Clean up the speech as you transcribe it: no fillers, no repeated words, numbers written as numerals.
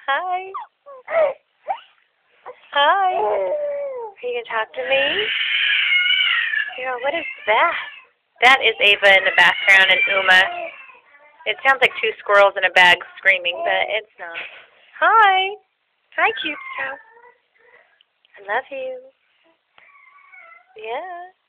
Hi. Hi. Are you going to talk to me? Yeah, what is that? That is Ava in the background and Uma. It sounds like two squirrels in a bag screaming, but it's not. Hi. Hi, cute stuff. I love you. Yeah.